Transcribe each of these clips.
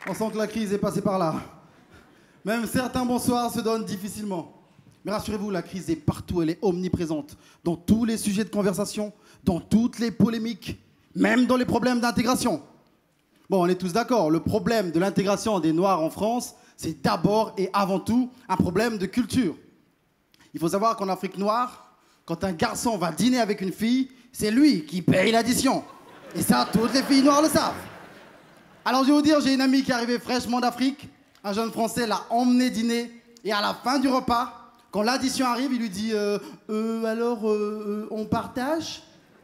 On sent que la crise est passée par là. Même certains bonsoirs se donnent difficilement. Mais rassurez-vous, la crise est partout, elle est omniprésente. Dans tous les sujets de conversation, dans toutes les polémiques, même dans les problèmes d'intégration. Bon, on est tous d'accord, le problème de l'intégration des Noirs en France, c'est d'abord et avant tout un problème de culture. Il faut savoir qu'en Afrique noire, quand un garçon va dîner avec une fille, c'est lui qui paye l'addition. Et ça, toutes les filles noires le savent. Alors je vais vous dire, j'ai une amie qui est arrivée fraîchement d'Afrique. Un jeune Français l'a emmené dîner. Et à la fin du repas, quand l'addition arrive, il lui dit alors, on partage ?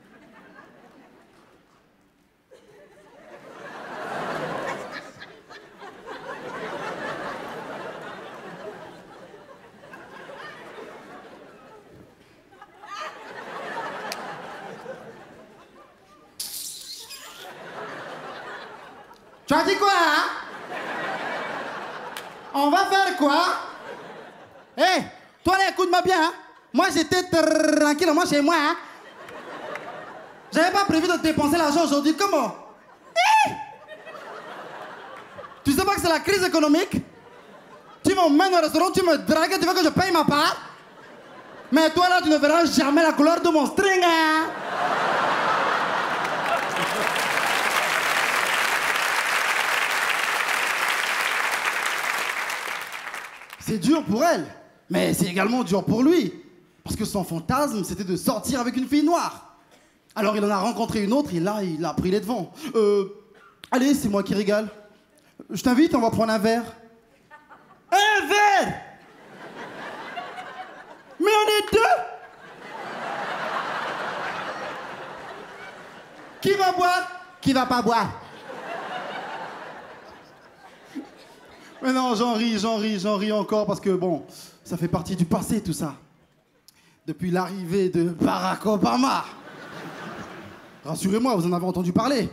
Tu as dit quoi, hein? On va faire quoi? Hé, hey, toi là, écoute-moi bien, hein? Moi, j'étais tranquillement chez moi, hein? J'avais pas prévu de te dépenser l'argent aujourd'hui, comment? Hey! Tu sais pas que c'est la crise économique? Tu m'emmènes au restaurant, tu me dragues, tu veux que je paye ma part? Mais toi là, tu ne verras jamais la couleur de mon string, hein? C'est dur pour elle, mais c'est également dur pour lui. Parce que son fantasme, c'était de sortir avec une fille noire. Alors il en a rencontré une autre et là, il a pris les devants. Allez, c'est moi qui régale. Je t'invite, on va prendre un verre. Un verre? Mais on est deux? Qui va boire? Qui va pas boire? Mais non, j'en ris encore parce que bon, ça fait partie du passé tout ça. Depuis l'arrivée de Barack Obama. Rassurez-moi, vous en avez entendu parler.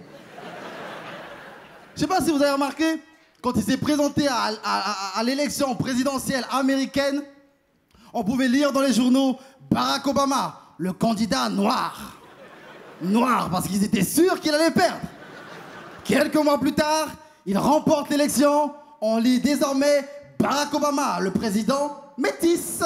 Je sais pas si vous avez remarqué, quand il s'est présenté à l'élection présidentielle américaine, on pouvait lire dans les journaux Barack Obama, le candidat noir. Noir parce qu'ils étaient sûrs qu'il allait perdre. Quelques mois plus tard, il remporte l'élection. On lit désormais Barack Obama, le président métis.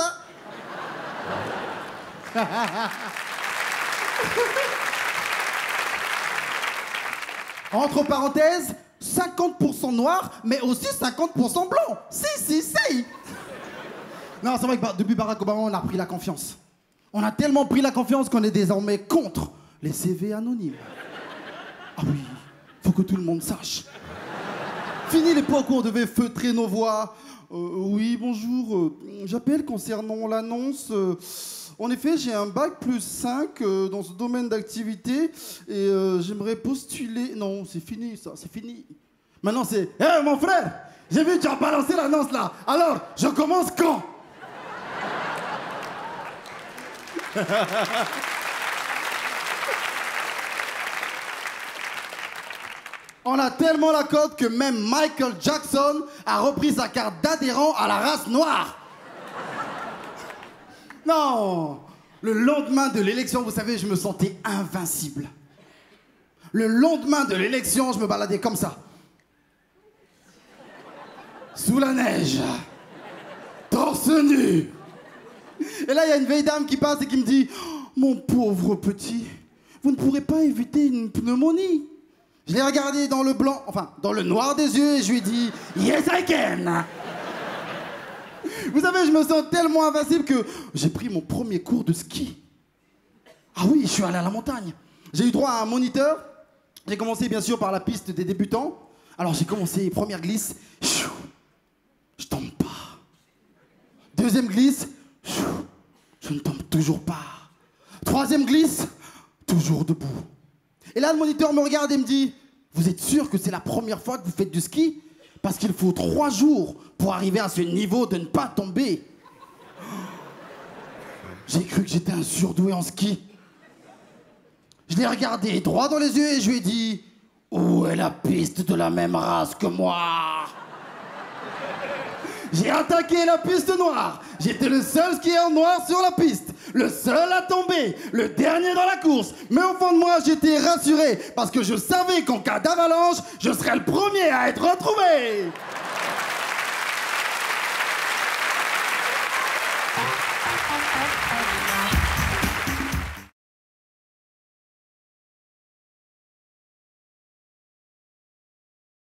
Entre parenthèses, 50% noir, mais aussi 50% blanc. Si. Non, c'est vrai que depuis Barack Obama, on a pris la confiance. On a tellement pris la confiance qu'on est désormais contre les CV anonymes. Ah oui, faut que tout le monde sache. Fini l'époque où on devait feutrer nos voix. Oui, bonjour. J'appelle concernant l'annonce. En effet, j'ai un bac plus 5 dans ce domaine d'activité et j'aimerais postuler. Non, c'est fini ça, c'est fini. Maintenant, c'est hé, mon frère, j'ai vu que tu as balancé l'annonce là. Alors, je commence quand? On a tellement la cote que même Michael Jackson a repris sa carte d'adhérent à la race noire. Non, le lendemain de l'élection, vous savez, je me sentais invincible. Le lendemain de l'élection, je me baladais comme ça. Sous la neige. Torse nu. Et là, il y a une vieille dame qui passe et qui me dit « Mon pauvre petit, vous ne pourrez pas éviter une pneumonie ?» Je l'ai regardé dans le blanc, enfin, dans le noir des yeux et je lui ai dit « Yes, I can !» Vous savez, je me sens tellement invincible que j'ai pris mon premier cours de ski. Ah oui, je suis allé à la montagne. J'ai eu droit à un moniteur. J'ai commencé bien sûr par la piste des débutants. Alors j'ai commencé, première glisse, je tombe pas. Deuxième glisse, je ne tombe toujours pas. Troisième glisse, toujours debout. Et là, le moniteur me regarde et me dit « Vous êtes sûr que c'est la première fois que vous faites du ski ? Parce qu'il faut 3 jours pour arriver à ce niveau de ne pas tomber. » J'ai cru que j'étais un surdoué en ski. Je l'ai regardé droit dans les yeux et je lui ai dit « Où est la piste de la même race que moi ?» J'ai attaqué la piste noire. J'étais le seul skieur noir sur la piste. le seul à tomber, le dernier dans la course. Mais au fond de moi, j'étais rassuré parce que je savais qu'en cas d'avalanche, je serais le premier à être retrouvé.